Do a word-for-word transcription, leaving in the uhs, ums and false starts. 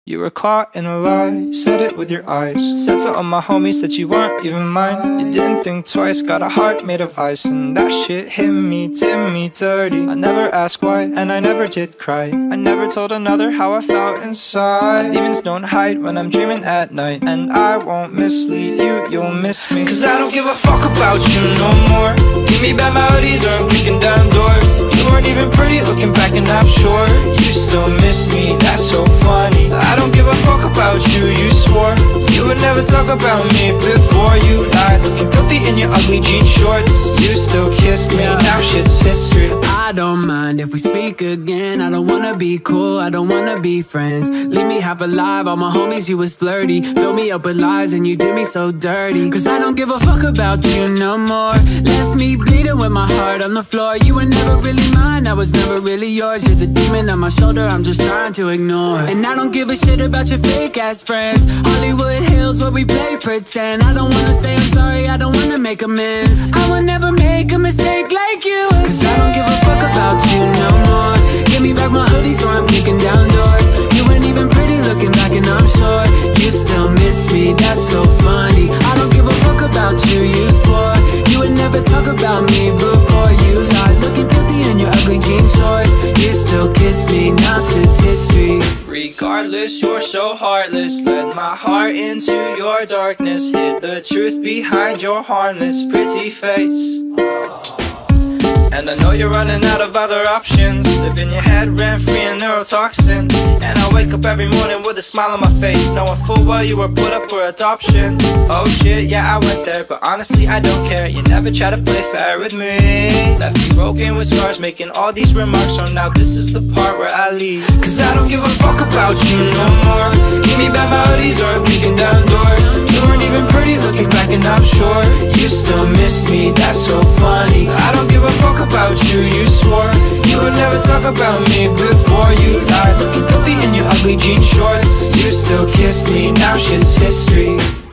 You were caught in a lie, said it with your eyes. Said to all my homies that you weren't even mine. You didn't think twice, got a heart made of ice. And that shit hit me, did me dirty. I never asked why, and I never did cry. I never told another how I felt inside. My demons don't hide when I'm dreaming at night. And I won't mislead you, you'll miss me. Cause I don't give a fuck about you no more. Give me bad melodies or I'm kicking down doors. You weren't even pretty looking back and I'm sure you still miss me, that's so funny. I don't give a fuck about you, you swore you would never talk about me before you lied. Looking filthy in your ugly jean shorts. You still kissed me, now shit's history. I don't mind if we speak again. I don't wanna be cool, I don't wanna be friends. Leave me half alive, all my homies you was flirty. Fill me up with lies and you did me so dirty. Cause I don't give a fuck about you no more. Left me bleeding with my heart on the floor. You were never really mine, I was never really yours. You're the demon on my shoulder, I'm just trying to ignore. And I don't give a shit about your fake ass friends. Hollywood Hills where we play pretend. I don't wanna say I'm sorry, I don't wanna make amends. I will never make a mistake like you again. Cause I don't give a fuck about you no more. Give me back my hoodies or I'm kicking down doors. You weren't even pretty looking back and I'm sure you still miss me, that's so funny. I don't give a fuck about you, you swore you would never talk about me before you lied. Looking filthy in your ugly jean shorts. You still kiss me, now shit's history. Regardless, you're so heartless. Led my heart into your darkness. Hid the truth behind your harmless pretty face. And I know you're running out of other options. Live in your head rent-free and neurotoxin. And I wake up every morning with a smile on my face, knowing full well you were put up for adoption. Oh shit, yeah I went there, but honestly I don't care. You never try to play fair with me. Left me broken with scars, making all these remarks. So now this is the part where I leave. Cause I don't give a fuck about you no more. Give me bad melodies or I'm kicking down doors. You weren't even pretty looking back and I'm sure you still miss me, that's so funny. I don't give a fuck about you, you swore you would never talk about me before you lied. Looking filthy in your ugly jean shorts. You still kiss me, now shit's history.